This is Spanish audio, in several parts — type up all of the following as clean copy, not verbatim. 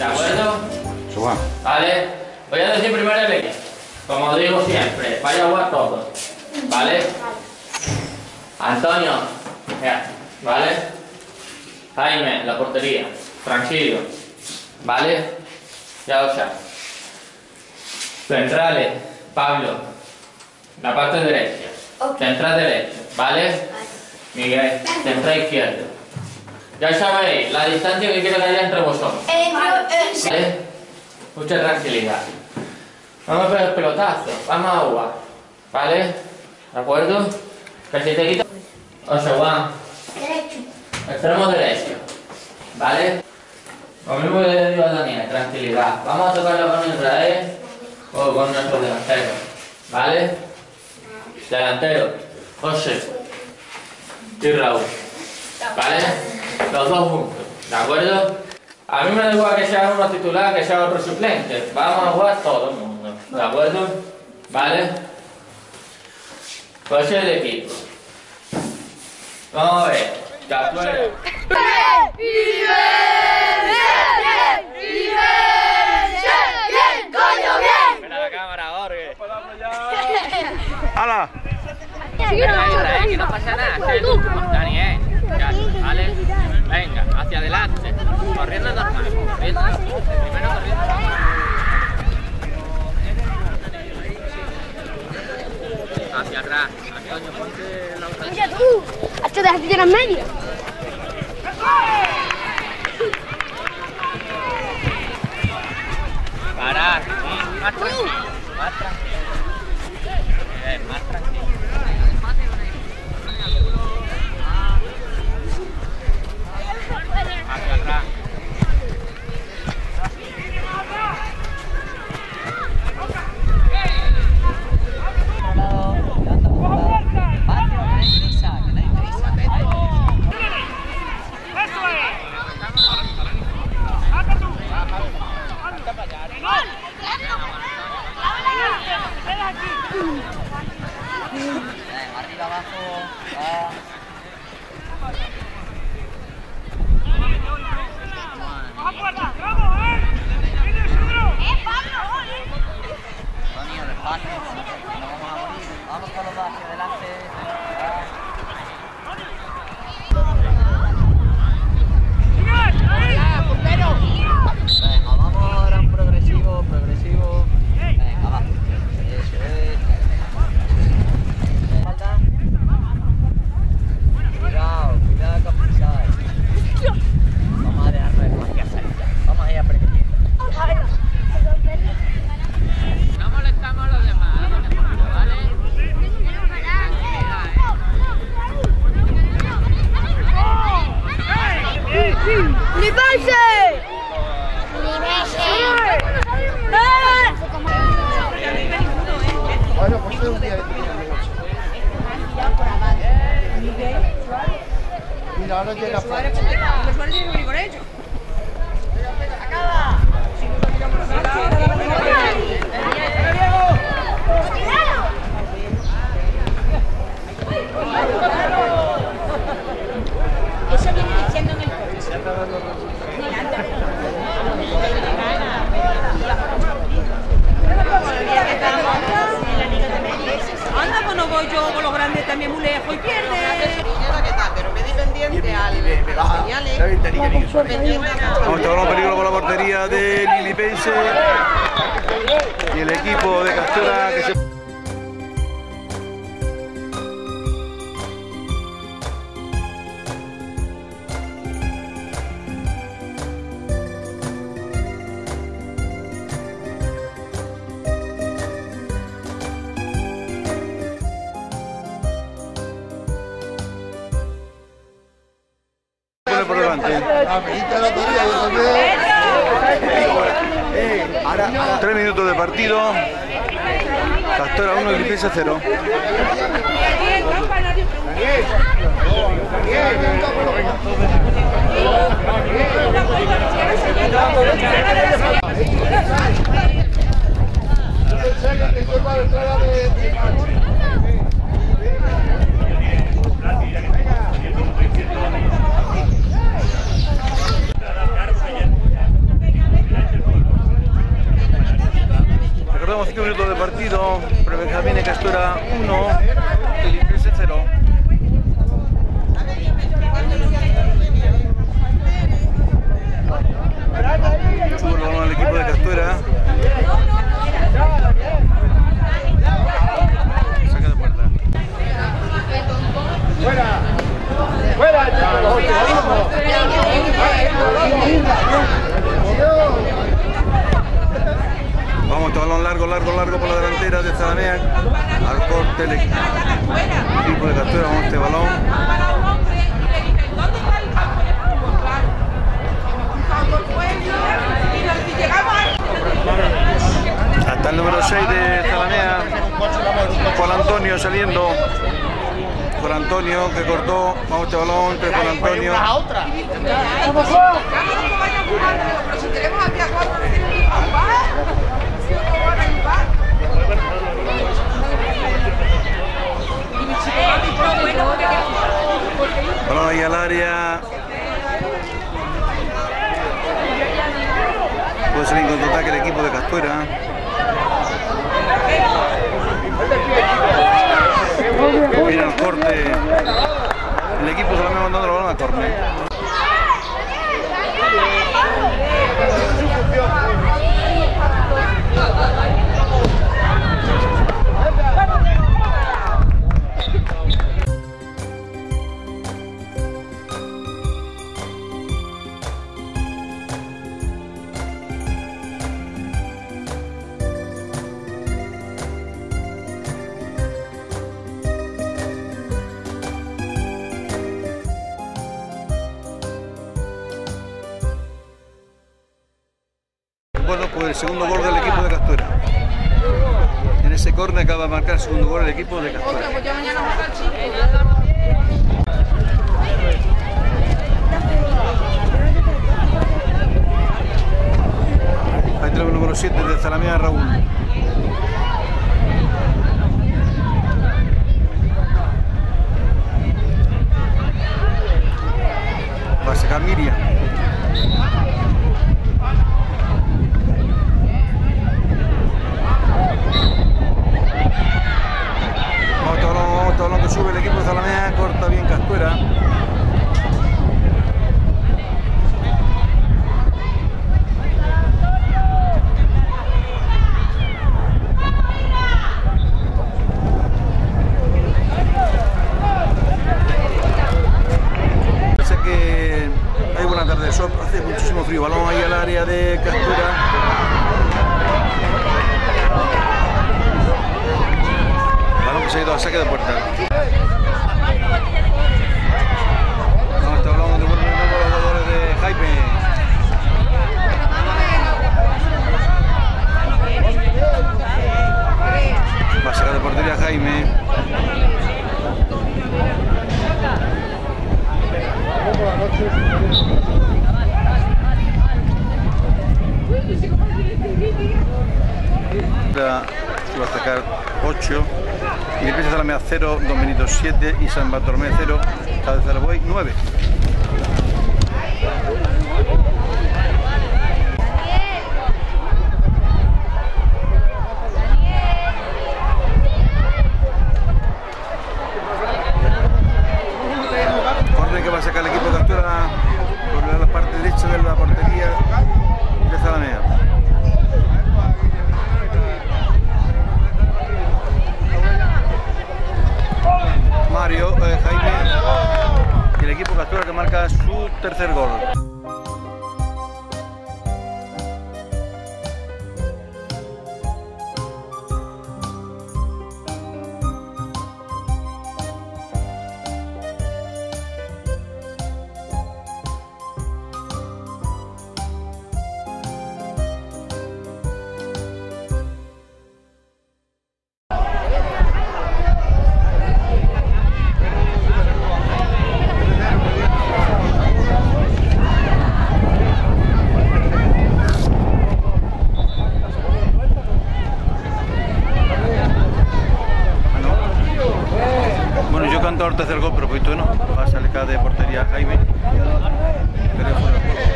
acuerdo? Suba. Vale. Voy a decir primero el equipo. Como digo siempre, vaya a jugar todos. ¿Vale? Antonio, ya, ¿vale? Jaime, la portería. Tranquilo. ¿Vale? Ya lo sabes. Centrales, Pablo. La parte derecha. Central derecho, ¿vale? Miguel, central izquierdo. Ya sabéis, la distancia que quiero que haya entre vosotros. ¿Vale? Mucha tranquilidad. Vamos a pegar el pelotazo, vamos a jugar. ¿Vale? ¿De acuerdo? Que si te quita... José Juan. Derecho. Extremo derecho. ¿Vale? Lo mismo que le digo a Daniel, tranquilidad. Vamos a tocarlo con Israel o con nuestro delantero. ¿Vale? Delantero, José y Raúl. ¿Vale? Los dos juntos. ¿De acuerdo? A mí me da igual que sea uno titular, que sea otro suplente. Vamos a jugar todo el mundo. ¿De acuerdo? ¿Vale? Pues el equipo. Vamos a ver. Cazuela. Mira la cámara, Jorge. ¡Hala! Que no pasa nada. Daniel, ¿vale? Venga, hacia adelante. Corriendo normal. Corriendo. Primero corriendo normal. Hacia atrás. Antonio, ponte la otra. Mira tú, hasta de aquí de las medias. Parar. Más tranquilo. Más tranquilo. Más tranquilo. Hacia atrás. Arriba, abajo. Antonio, despacio. No vamos a morir. Vamos con los dos hacia adelante. Venga, vamos ahora un progresivo. Venga, va. Eso es. Falta. Cuidado que pisáis. Vamos a dejarlo de salida. Vamos a ir aprendiendo. No molestamos a los demás, ¿vale? ¡Libese! Bueno, pues es un día de mira, ahora llega Suárez. Suárez tiene que ir con ellos. Eso viene diciendo en el coche. Anda, pues no voy yo con los grandes también muy lejos y pierde. Pero me di pendiente a las señales. Vamos, está con peligro por la portería de Lilipense y el equipo de Castora que se... por delante. 3 minutos de partido. Castora 1, Lilipense 0. de partido, Prebenjamín Castuera 1, Filipense 0. Sube el balón al equipo de Castuera. Saca de puerta. Vamos, este balón largo por la delantera de Zalamea. Al corte el equipo de Castuera. Vamos, este balón. Hasta el número 6 de Zalamea. Juan Antonio saliendo. Juan Antonio que cortó. Vamos, este balón entre Juan Antonio. Balón ahí al área. Puede salir en contraataque el equipo de Castuera. Mira el corte. El equipo se lo va mandando la balón a córner. Bueno, pues el segundo gol del equipo de Castuera. En ese córner acaba de marcar el segundo gol del equipo de Castuera. Ahí tenemos el número 7 de Zalamea, Raúl. Va a sacar Miriam. Balón que sube el equipo de Zalamea, corta bien Castuera. Parece que hay buena tarde de sol, hace muchísimo frío. Balón ahí al área de Castuera. Se ha ido a saque de puerta. Vamos, está hablando de los jugadores de Jaime. Va a sacar de portería Jaime. Se va a sacar 8. Y empieza Zalamea 0, Don Benito 7 y San Bartolomé 0, Cabeza del Buey 9. Orden que va a sacar el equipo de Castuera por la parte derecha de la portería de Zalamea. Mario, Jaime y el equipo Castuera que marca su tercer gol. El tercer gol, pero poquito no. Va a salir de portería Jaime. Pero fuera de juego.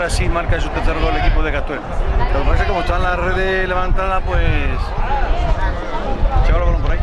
casi marca su tercer gol el equipo de Castuera. Lo que pasa es que como están las redes levantadas, pues se va el balón por ahí.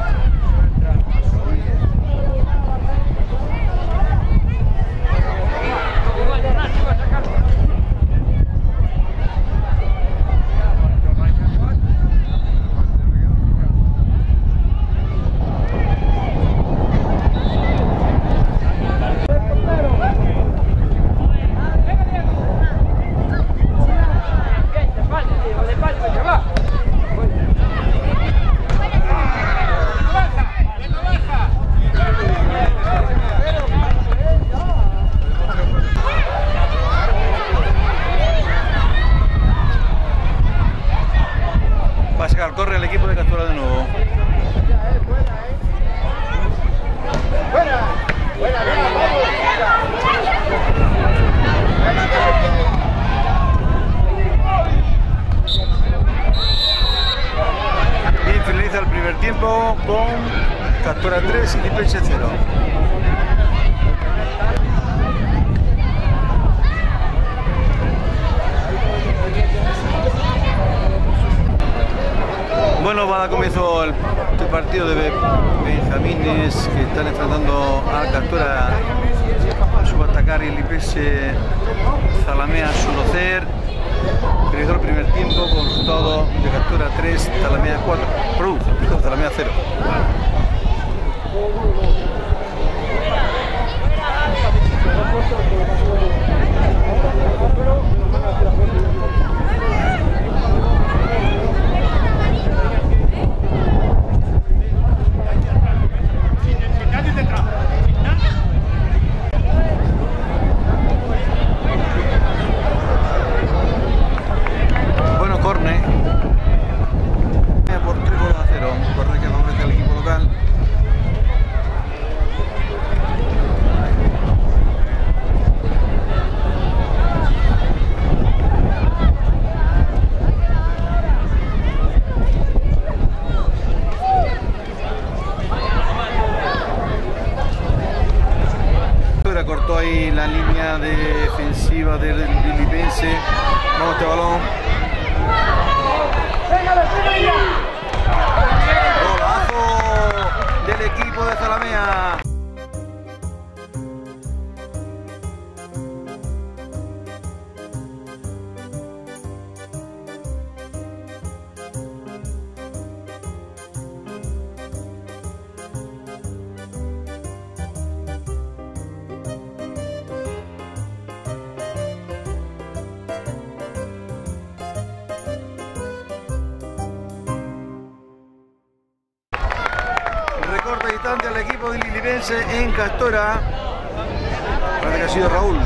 Corre el equipo de Castuera de nuevo. Y finaliza el primer tiempo con Castuera 3 y Lipense 0. Bueno, va a dar comienzo el partido de benjamines que están enfrentando a Castuera Subatacar y Lipense Zalamea Sulocer. Finalizó el primer tiempo con resultado de Castuera 3, Zalamea 4, Zalamea 0. Bueno, córner por 3 goles a 0, corre que favorece al equipo local. Cortó ahí la línea defensiva del Lipense. Vamos este balón. Golazo del equipo de Zalamea. Recorta distancia al equipo de Lipense en Castuera. Parece que ha sido Raúl.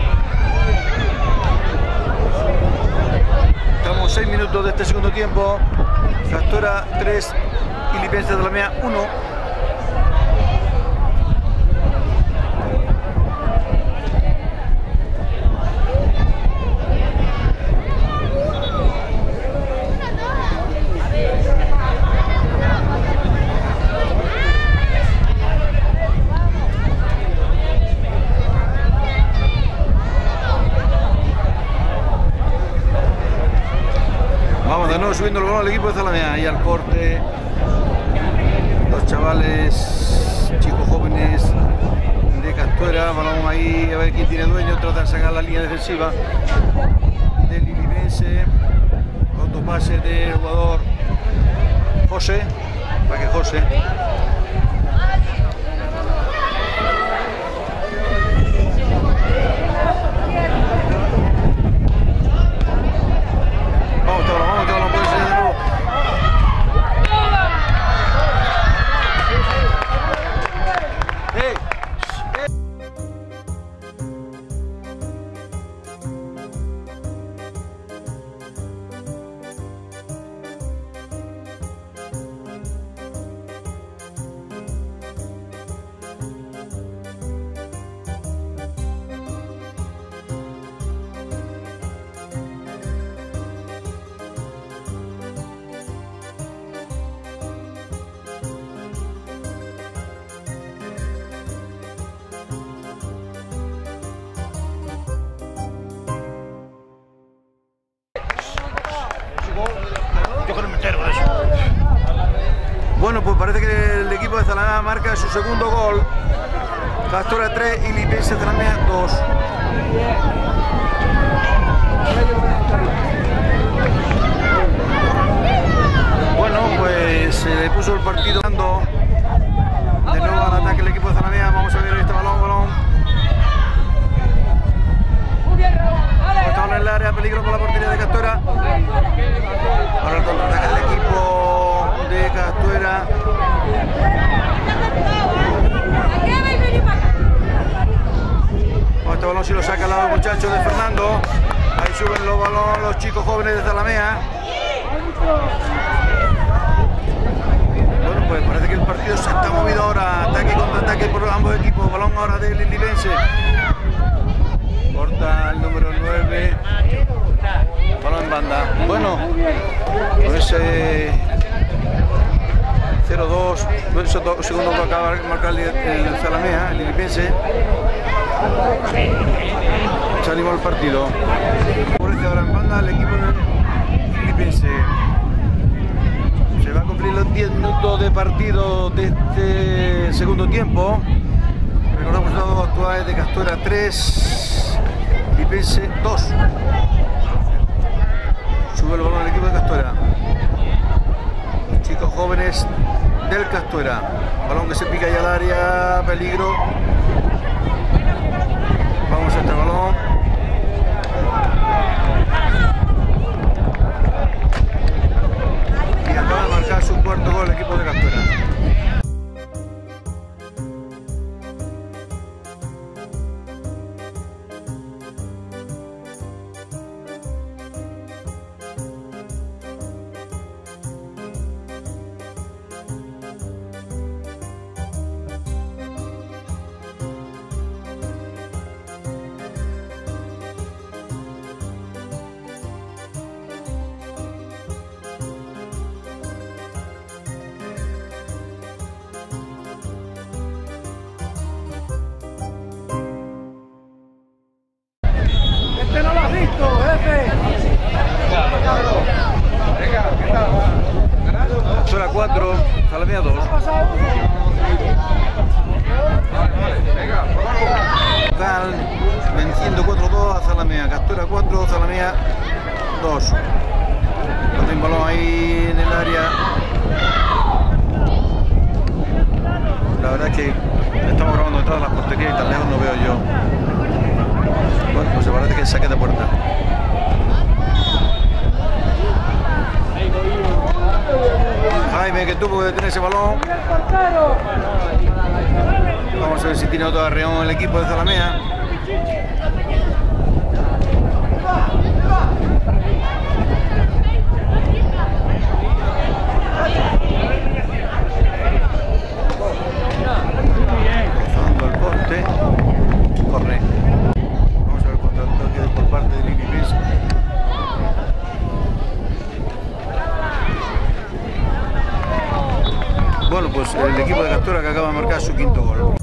Estamos 6 minutos de este segundo tiempo. Castuera 3 y Lipense de Zalamea 1. Vamos de nuevo subiendo el balón al equipo de Zalamea y al corte. Los chavales, chicos jóvenes de Castuera, balón ahí a ver quién tiene dueño, tratan de sacar la línea defensiva del Lipense. Otro pase del jugador José, para que José. Bueno, pues parece que el equipo de Zalamea marca su segundo gol. Castora 3 y Lipense Zalamea 2. Bueno, pues se le puso el partido dando de nuevo al ataque el equipo de Zalamea. Vamos a ver este balón. Está en el área, peligro por la portería de Castora. Ahora el contraataque del equipo de Castora. Este balón si lo saca al lado del muchacho de Fernando. Ahí suben los balones los chicos jóvenes de Zalamea. Bueno, pues parece que el partido se está movido ahora. Ataque y contraataque por ambos equipos. Balón ahora de Lipense. Corta el número 9. Balón en banda. Bueno, con ese 0-2, segundo que acaba de marcar el Zalamea, el Lipense. Se animó el partido. Favorece ahora en banda el equipo de Lipense. Se va a cumplir los 10 minutos de partido de este segundo tiempo. Recordamos los dos actuales de Castora 3, Lipense 2. Sube el balón al equipo de Castora. Los chicos jóvenes del Castora. Balón que se pica ya al área, peligro. Vamos a este balón. Y acaba de marcar su cuarto gol el equipo de Castora. Castora 4, Zalamea 2. Local venciendo 4-2 a Zalamea. Castora 4, Zalamea 2. Hay un balón ahí en el área. La verdad es que estamos grabando detrás de las porterías y tan lejos no veo yo. Bueno, pues se parece que es saque de puerta. Jaime que tuvo que detener ese balón. Vamos a ver si tiene otro arreón el equipo de Zalamea. Rozando el poste. Corre. Vamos a ver contra el toque por parte de Lipense. Bueno, pues el equipo de Castora que acaba de marcar su quinto gol.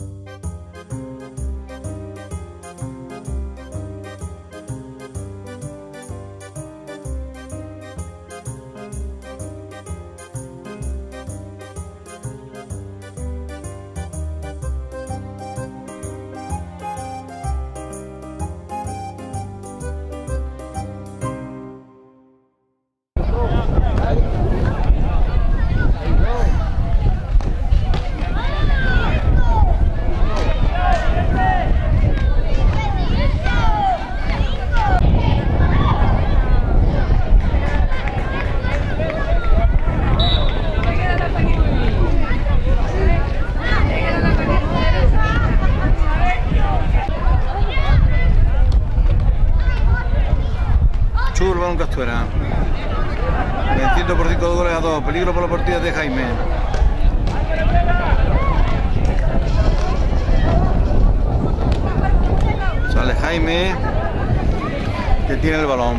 Castora venciendo por 5 goles a 2. Peligro por la partida de Jaime. Sale Jaime que tiene el balón.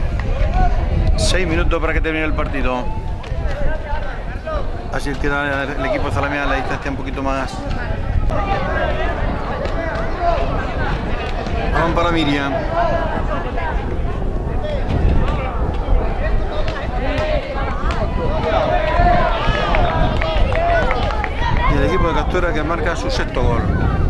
6 minutos para que termine el partido. Así queda el equipo de Zalamea la distancia un poquito más. Balón para Miriam. Castuera, que marca su sexto gol.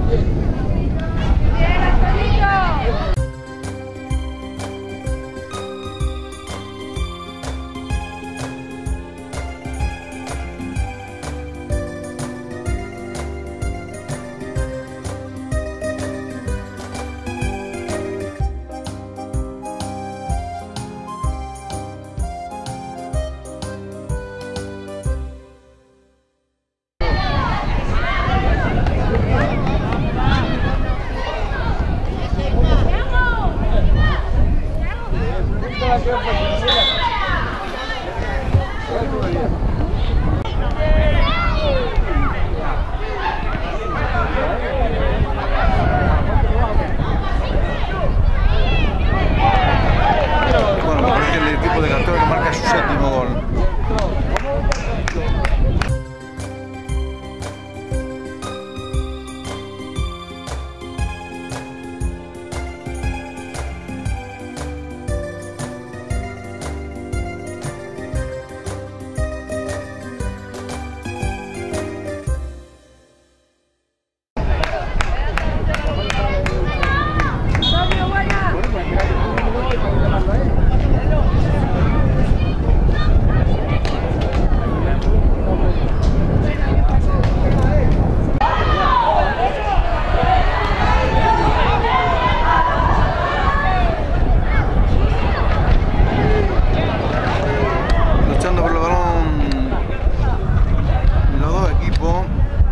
Bueno, me parece que el equipo de Castuera que marca su séptimo gol. Luchando por el balón los dos equipos.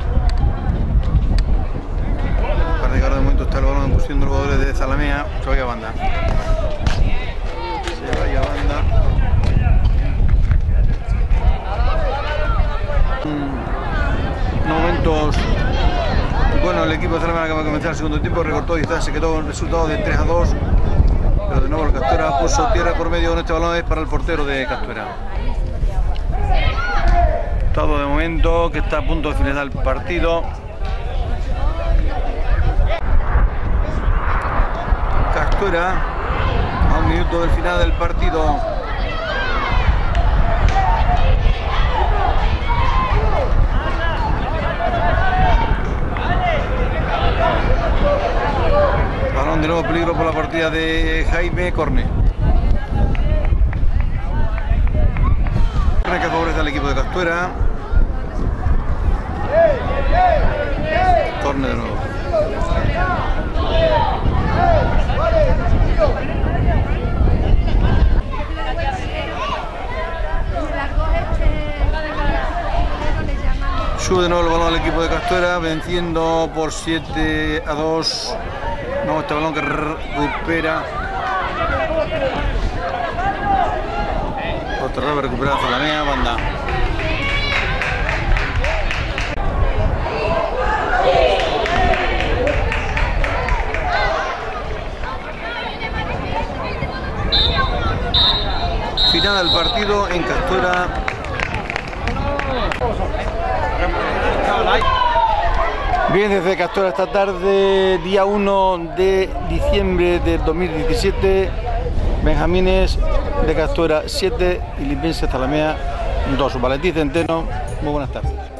Parece que ahora de momento está el balón pusiendo los jugadores de Zalamea. Se vaya a banda. Se vaya a banda. Momentos. Bueno, el equipo de Zalamea acaba de comenzar el segundo tiempo, recortó distancia, se quedó con el resultado de 3-2. Pero de nuevo el Castuera puso tierra por medio con este balón, es para el portero de Castuera. Todo de momento que está a punto de finalizar el partido. Castuera a un minuto del final del partido. Balón de nuevo, peligro por la partida de Jaime Corne. Corne que favorece al equipo de Castuera. Corne de nuevo. Sube de nuevo el balón al equipo de Castuera, venciendo por 7-2. No, este balón que recupera. Otra vez recupera Zalamea, banda. Final del partido en Castuera. Bien, desde Castuera esta tarde, día 1 de diciembre de 2017, Benjamines de Castuera 7 y Lipense Zalamea 2. Valentín Centeno, muy buenas tardes.